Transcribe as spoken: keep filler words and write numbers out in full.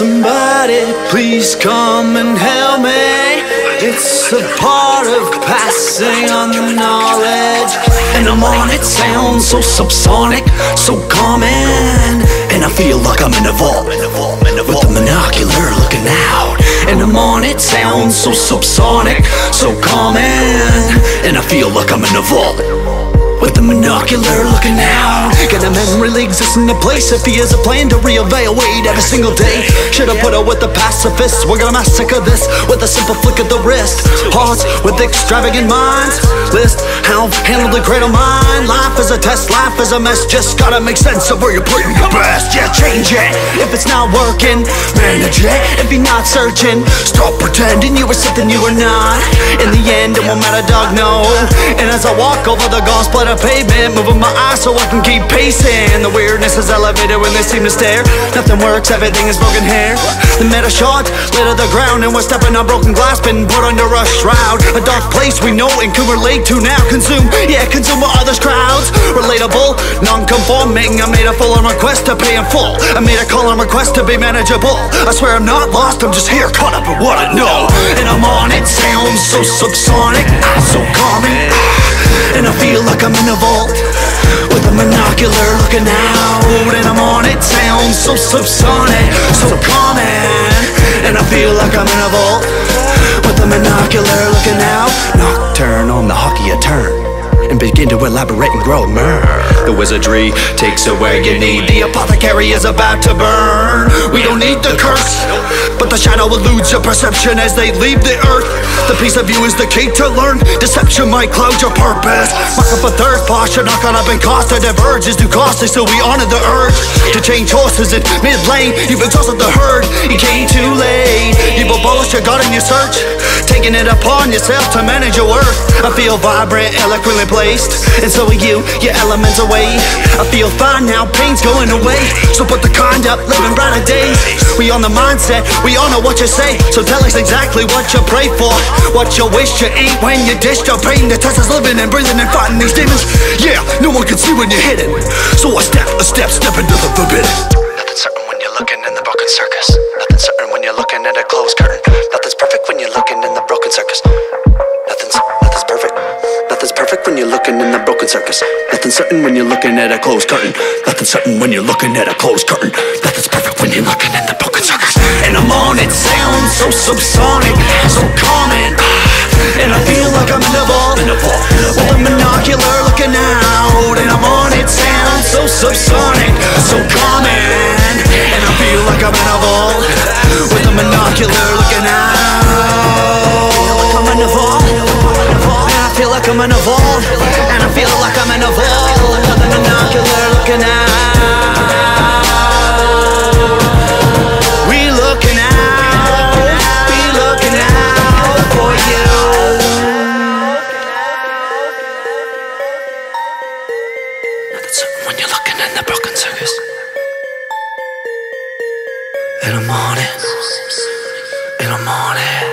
Somebody please come and help me. It's a part of passing on the knowledge. And I'm on it, sounds so subsonic, so common. And I feel like I'm in a vault with the monocular looking out. And I'm on it, sounds so subsonic, so common. And I feel like I'm in a vault with the monocular looking out. Can a man really exist in a place if he has a plan to reevaluate every single day? Should've put up with the pacifists. We're gonna massacre this with a simple flick of the wrist. Hearts with extravagant minds. List how I've handled the cradle mind. Life is a test, life is a mess. Just gotta make sense of where you're putting your best. Yeah, change it if it's not working. Manage it if you're not searching. Stop pretending you were something you were not. In the end, it won't matter, dog, no. And as I walk over the gauze split pavement, moving my eyes so I can keep pacing. The weirdness is elevated when they seem to stare. Nothing works, everything is broken hair. The meta shot, lit of the ground, and we're stepping on broken glass, been put under a shroud. A dark place we know and can relate to now. Consume, yeah, consume what others crowds. Relatable, non-conforming. I made a full-on request to pay in full. I made a call-on request to be manageable. I swear I'm not lost, I'm just here, caught up in what I know. And I'm on it, sounds so subsonic, so common. And I feel like I'm in a vault with a monocular looking out. And I'm on it, sounds so subsonic, so common. And I feel like I'm in a vault with a monocular looking out. Nocturne on the hockey a turn and begin to elaborate and grow. Myrrh. The wizardry takes away you need. The apothecary is about to burn. We don't need the curse, but the shadow eludes your perception as they leave the earth. The piece of you is the key to learn. Deception might cloud your purpose. Mark up a third posture, not gonna be cost to diverge is too costly, so we honor the urge to change horses in mid-lane. You've exhausted the herd, you came too late. You've abolished your God in your search, taking it upon yourself to manage your worth. I feel vibrant, eloquently placed, and so are you, your elements away. I feel fine now, pain's going away. So put the kind up, living brighter days. We on the mindset, we honor what you say. So tell us exactly what you pray for, what you wish you ain't when you dish your pain. The test is living and breathing and fighting these demons. Yeah, no one can see when you're hidden, so a step, a step, step into the forbidden. Nothing's certain when you're looking in the broken circus. Nothing's certain when you're looking at a closed curtain. Nothing's perfect when you're looking in the broken circus. Nothing's, nothing's perfect. Nothing's perfect when you're looking in the broken circus. Nothing's certain when you're looking at a closed curtain. Nothing's certain when you're looking at a closed curtain. Nothing's perfect when you're looking in the broken circus. And I'm on it, sounds so subsonic, so common. And I feel like I'm in a vault with a monocular looking out. And I'm on it, sounds so subsonic, so common. And I feel like I'm in a vault with a monocular looking out. I'm in a vault, and I feel like I'm in a vault, and I feel like I'm in a vault with a monocular looking out. We looking out, we looking out for you. Nothing's certain when you're looking in the broken circus. And I'm on it, and I'm on it.